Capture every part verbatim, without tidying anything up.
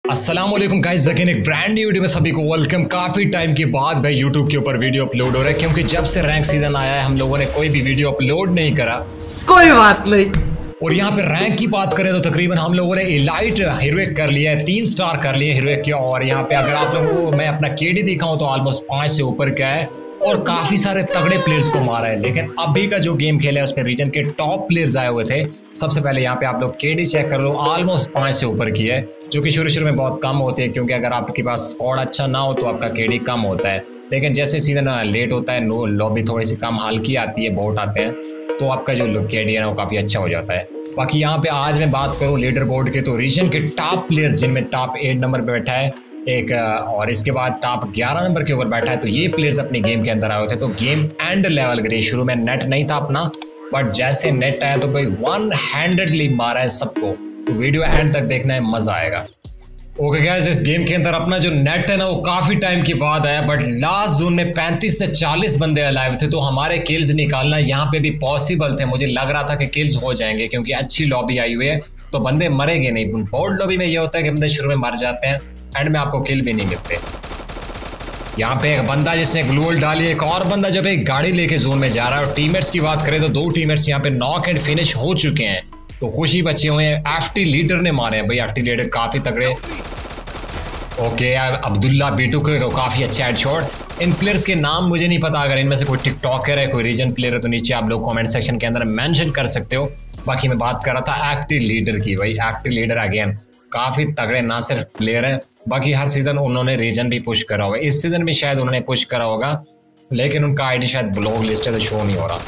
अस्सलाम वालेकुम guys, again एक ब्रांड न्यू वीडियो में सभी को वेलकम। काफी टाइम के बाद भाई यूट्यूब के ऊपर वीडियो अपलोड हो रहा है, क्योंकि जब से रैंक सीजन आया है हम लोगों ने कोई भी वीडियो अपलोड नहीं करा। कोई बात नहीं। और यहाँ पे रैंक की बात करें तो तकरीबन हम लोगों ने इलाइट हीरोइक कर लिया है, तीन स्टार कर लिए हीरोइक के। और यहाँ पे अगर आप लोगों को मैं अपना केडी दिखाऊं तो ऑलमोस्ट पांच से ऊपर का है और काफी सारे तगड़े प्लेयर्स को मारा है। लेकिन अभी का जो गेम खेला है उसमें रीजन के टॉप प्लेयर्स आए हुए थे। सबसे पहले यहाँ पे आप लोग केडी चेक कर लो, ऑलमोस्ट पांच से ऊपर की है, जो कि शुरू शुरू में बहुत कम होते हैं, क्योंकि अगर आपके पास स्क्वाड अच्छा ना हो तो आपका केडी कम होता है। लेकिन जैसे सीजन लेट होता है, नो लॉबी थोड़ी सी कम हल्की आती है, बोट आते हैं, तो आपका जो केडी है ना वो काफी अच्छा हो जाता है। बाकी यहाँ पे आज मैं बात करूँ लीडर बोर्ड के, तो रीजन के टॉप प्लेयर जिनमें टॉप एट नंबर पे बैठा है एक, और इसके बाद टॉप ग्यारह नंबर के ऊपर बैठा है, तो ये प्लेयर्स अपने गेम के अंदर आए हुए थे। तो गेम एंड लेवल करिए, शुरू में नेट नहीं था अपना, बट जैसे नेट आया तो भाई वन हैंडेडली मारा है सबको। तो वीडियो एंड तक देखना है, मजा आएगा। ओके गाइस, इस गेम के अंदर अपना जो नेट है ना वो काफी टाइम के बाद आया, बट लास्ट जोन में पैंतीस से चालीस बंदे अलाइव थे, तो हमारे किल्स निकालना यहाँ पे भी पॉसिबल थे। मुझे लग रहा था कि किल्स हो जाएंगे, क्योंकि अच्छी लॉबी आई हुई है तो बंदे मरेंगे नहीं। बोल्ड लॉबी में ये होता है कि बंदे शुरू में मर जाते हैं, एंड में आपको किल भी नहीं मिलते। यहाँ पे एक बंदा जिसने ग्लूवॉल डाली, एक और बंदा जब एक गाड़ी लेके जोन में जा रहा है। और टीममेट्स की बात करें तो दो टीममेट्स यहाँ पे नॉक एंड फिनिश हो चुके हैं, तो खुशी बचे हुए हैं। एफटी लीडर ने मारे हैं भाई, एफटी लीडर काफी तगड़े। ओके, अब्दुल्ला बीटू के तो काफी अच्छा हेडशॉट। इन प्लेयर्स के नाम मुझे नहीं पता, अगर इनमें से कोई टिकटॉकर है, कोई रीजन प्लेयर है तो नीचे आप लोग कमेंट सेक्शन के अंदर मेंशन कर सकते हो। बाकी मैं बात कर रहा था एक्टिव लीडर की। भाई एक्टिव लीडर अगेन काफी तगड़े ना सिर्फ प्लेयर है, बाकी हर सीजन उन्होंने रीजन भी पुश करा होगा। इस सीजन भी शायद उन्होंने पुश करा होगा, लेकिन उनका आईडी शायद ब्लॉक लिस्ट है तो शो नहीं हो रहा।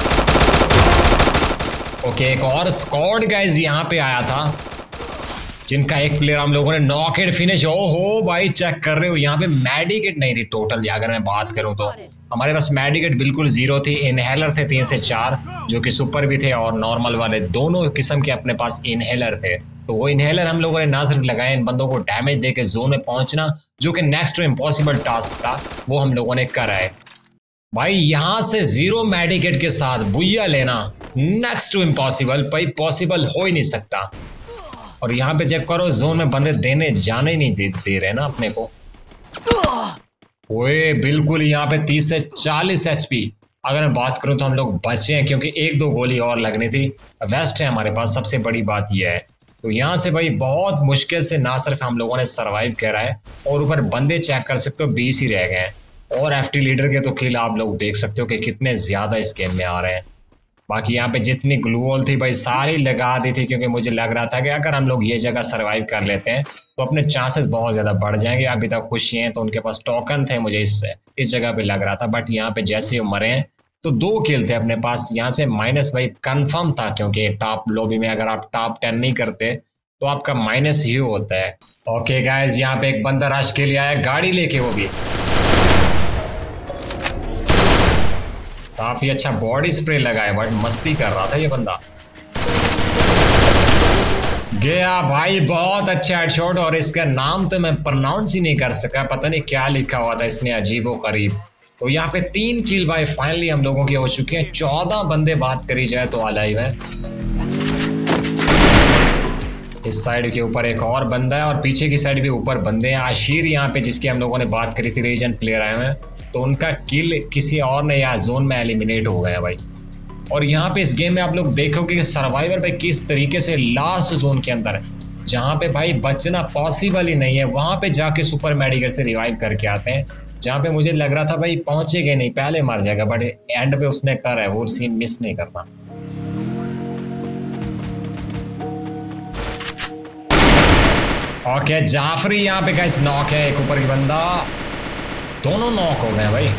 ओके, एक और स्क्वाड गाइस यहाँ पे आया था, जिनका एक प्लेयर हम लोगों ने नॉक एंड फिनिश। ओ हो भाई, चेक कर रहे हो यहाँ पे मेडिकेट नहीं थी टोटल। अगर मैं बात करूँ तो हमारे पास मेडिकेट बिल्कुल जीरो थी। इनहेलर थे तीन से चार, जो कि सुपर भी थे और नॉर्मल वाले, दोनों किस्म के अपने पास इनहेलर थे। तो वो इनहेलर हम लोगों ने ना सिर्फ लगाए इन बंदों को डैमेज देके जोन में पहुंचना, जो कि नेक्स्ट टू इम्पॉसिबल टास्क था, वो हम लोगों ने करा है। भाई यहाँ से जीरो मेडिकेट के साथ बुया लेना नेक्स्ट टू इम्पॉसिबल, भाई पॉसिबल हो ही नहीं सकता। और यहाँ पे चेक करो, जोन में बंदे देने जाने नहीं दे, दे रहे ना अपने को। ओए बिल्कुल यहाँ पे तीस से चालीस एचपी। अगर मैं बात करूँ तो हम लोग बचे हैं, क्योंकि एक दो गोली और लगनी थी। वेस्ट है हमारे पास, सबसे बड़ी बात यह है। तो यहाँ से भाई बहुत मुश्किल से ना सिर्फ हम लोगों ने सरवाइव करा है, और ऊपर बंदे चेक कर सकते हो बीस ही रह गए हैं। और एफटी लीडर के तो किल आप लोग देख सकते हो कि कितने ज्यादा इस गेम में आ रहे हैं। बाकी यहाँ पे जितनी ग्लूवॉल थी भाई सारी लगा दी थी, क्योंकि मुझे लग रहा था कि अगर हम लोग ये जगह सरवाइव कर लेते हैं तो अपने चांसेस बहुत ज़्यादा बढ़ जाएंगे। अभी तक खुशी हैं तो उनके पास टोकन थे, मुझे इस इस जगह पे लग रहा था। बट यहाँ पे जैसे ही मरे हैं तो दो किल थे अपने पास, यहाँ से माइनस भाई कन्फर्म था, क्योंकि टॉप लॉबी में अगर आप टॉप टेन नहीं करते तो आपका माइनस ही होता है। ओके गाइज, यहाँ पे एक बंदा रश के लिए आया गाड़ी लेके, वो भी काफी अच्छा बॉडी स्प्रे लगाया, बट मस्ती कर रहा था ये बंदा। गया भाई, बहुत अच्छा हेडशॉट। और इसका नाम तो मैं प्रोनाउंस ही नहीं कर सका, पता नहीं क्या लिखा हुआ था इसने, अजीबो करीब। तो यहाँ पे तीन किल भाई फाइनली हम लोगों के हो चुके हैं। चौदह बंदे बात करी जाए तो अलाइव है। इस साइड के ऊपर एक और बंदा है, और पीछे की साइड भी ऊपर बंदे हैं। आशीर यहाँ पे जिसकी हम लोगों ने बात करी थी, रीजन प्लेयर आए हैं, तो उनका किल किसी और ने या जोन में एलिमिनेट हो गया भाई। और यहाँ पे इस गेम में आप लोग देखोगे कि सर्वाइवर पे किस तरीके से लास्ट जोन के अंदर, जहाँ पे भाई बचना पॉसिबल ही नहीं है, वहाँ पे जाके सुपर मेडिकेट से रिवाइव करके आते हैं। जहाँ पे मुझे लग रहा था भाई पहुंचेगा नहीं, पहले मर जाएगा, बट एंड पे उसने करा है, वो सीन मिस नहीं करना। ओके, जाफरी यहाँ पे गाइस नॉक है, एक ऊपर की बंदा, दोनों नॉक हो गए भाई।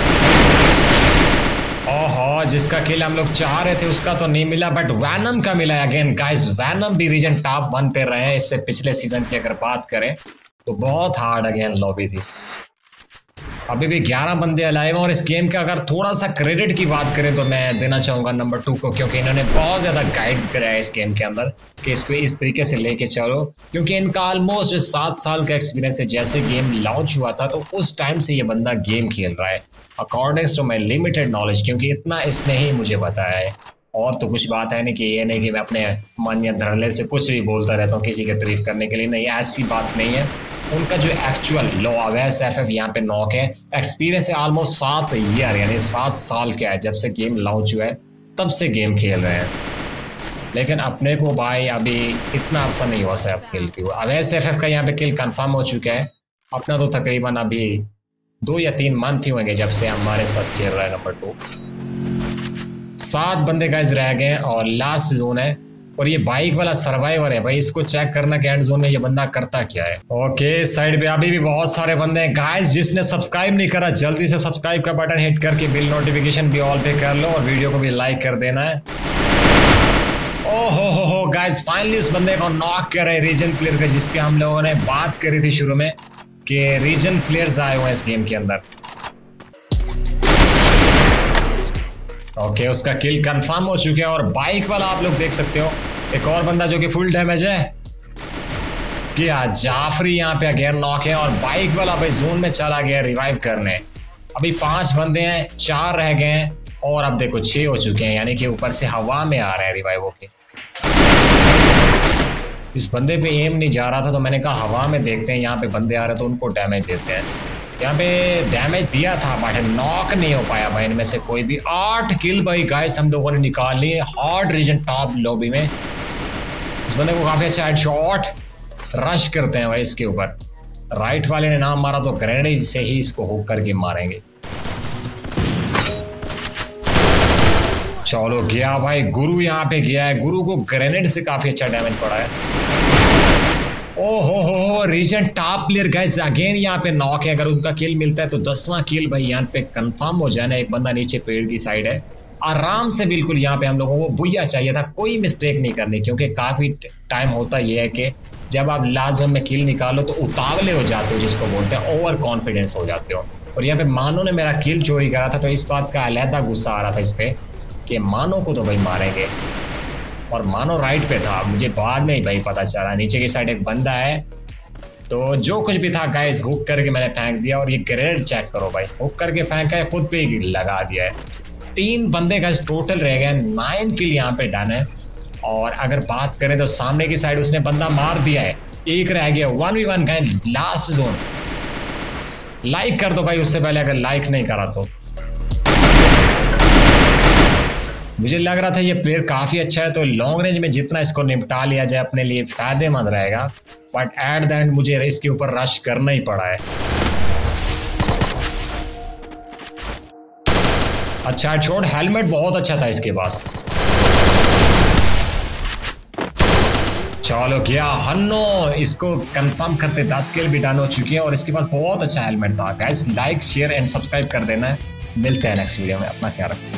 ओहो, जिसका किल हम लोग चाह रहे थे उसका तो नहीं मिला, बट वैनम का मिला अगेन गाइस। वैनम भी रीजन टॉप वन पे रहे हैं। इससे पिछले सीजन की अगर बात करें तो बहुत हार्ड अगेन लॉबी थी। अभी भी ग्यारह बंदे अलाइव हैं। और इस गेम का अगर थोड़ा सा क्रेडिट की बात करें तो मैं देना चाहूँगा नंबर टू को, क्योंकि इन्होंने बहुत ज़्यादा गाइड करा है इस गेम के अंदर कि इसको इस तरीके से लेके चलो, क्योंकि इनका ऑलमोस्ट सात साल का एक्सपीरियंस है। जैसे गेम लॉन्च हुआ था तो उस टाइम से ये बंदा गेम खेल रहा है, according to my limited knowledge, क्योंकि इतना इसने ही मुझे बताया है। और तो कुछ बात है नहीं कि ये नहीं कि मैं अपने मन या धड़ल्ले से कुछ भी बोलता रहता हूँ किसी की तारीफ करने के लिए, नहीं ऐसी बात नहीं है। उनका जो एक्चुअल लो अवैस एफ एफ यहाँ पे नॉक है, एक्सपीरियंस है ऑलमोस्ट सात ईयर यानी सात साल का है, जब से गेम लॉन्च हुआ है तब से गेम खेल रहे हैं। लेकिन अपने को भाई अभी इतना अर्सा नहीं हुआ सर किल की। अवैस एफ एफ का यहाँ पे किल कंफर्म हो चुका है। अपना तो तकरीबन अभी दो या तीन मंथ ही होंगे जब से हमारे साथ खेल रहा है नंबर टू। सात बंदे गाइस रह गए और लास्ट जोन है और ये बाइक वाला सर्वाइवर है भाई, इसको चेक करना कि एंड जोन में ये बंदा करता क्या है। ओके साइड पे अभी भी बहुत सारे बंदे हैं गाइस। जिसने सब्सक्राइब नहीं करा जल्दी से सब्सक्राइब का बटन हिट करके बिल नोटिफिकेशन भी ऑल पे कर लो और वीडियो को भी लाइक कर देना है। ओहो हो हो गाइस फाइनली उस बंदे को नॉक कर रहे रीजन प्लेयर का, जिसके हम लोगों ने बात करी थी शुरू में कि रीजन प्लेयर्स आए हुए हैं इस गेम के अंदर। ओके okay, उसका किल कंफर्म हो चुका है और बाइक वाला आप लोग देख सकते हो एक और बंदा जो कि फुल डैमेज है क्या जाफरी यहाँ पे अगेन नॉक है और बाइक वाला भाई जोन में चला गया रिवाइव करने। अभी पांच बंदे हैं, चार रह गए हैं और अब देखो छह हो चुके हैं, यानी कि ऊपर से हवा में आ रहे हैं रिवाइव होके। इस बंदे पे एम नहीं जा रहा था तो मैंने कहा हवा में देखते हैं, यहाँ पे बंदे आ रहे हैं तो उनको डैमेज देते हैं। यहाँ पे डैमेज दिया था बट नॉक नहीं हो पाया भाई इनमें से कोई भी। आठ किल भाई गाइस हम लोगों ने निकाल लिए हार्ड रीजन टॉप लॉबी में। इस बंदे को काफी अच्छा हेडशॉट रश करते हैं भाई इसके ऊपर। राइट वाले ने नाम मारा तो ग्रेनेड से ही इसको हुक करके मारेंगे। चलो गया भाई, गुरु यहाँ पे गया है, गुरु को ग्रेनेड से काफी अच्छा डैमेज पड़ा है। ओहो हो हो region top player guys again यहाँ पे नॉक है। अगर उनका किल मिलता है तो दसवां किल भाई यहाँ पे कंफर्म हो जाना। एक बंदा नीचे पेड़ की साइड है, आराम से बिल्कुल यहाँ पे हम लोगों को बुया चाहिए था, कोई मिस्टेक नहीं करनी, क्योंकि काफी टाइम होता ये है कि जब आप लास्ट जोन में किल निकालो तो उतावले हो जाते हो, जिसको बोलते हैं ओवर कॉन्फिडेंस हो जाते हो। और यहाँ पे मानो ने मेरा किल चोरी करा था तो इस बात का अलहदा गुस्सा आ रहा था इस पे कि मानो को तो भाई मारेंगे, और मानो राइट पे था। मुझे बाद में ही भाई पता चला नीचे की साइड एक बंदा है, तो जो कुछ भी था गाइस हुक करके मैंने फेंक दिया। और ये ग्रेनेड चेक करो भाई, हुक करके फेंका है, खुद पे ही लगा दिया है। तीन बंदे गाइस टोटल रह गए, नाइन किल यहाँ पे डन है। और अगर बात करें तो सामने की साइड उसने बंदा मार दिया है, एक रह गया। One v one guys last zone. Like कर दो भाई उससे पहले अगर लाइक नहीं करा तो। मुझे लग रहा था ये प्लेयर काफ़ी अच्छा है तो लॉन्ग रेंज में जितना इसको निपटा लिया जाए अपने लिए फायदेमंद रहेगा, बट एट द एंड मुझे इसके ऊपर रश करना ही पड़ा है। अच्छा छोड़, हेलमेट बहुत अच्छा था इसके पास। चलो गया हन्नो, इसको कंफर्म करते दस किल भी डन हो चुकी है और इसके पास बहुत अच्छा हेलमेट था। Guys like share and subscribe कर देना है। मिलते हैं नेक्स्ट वीडियो में, अपना ख्याल रखो।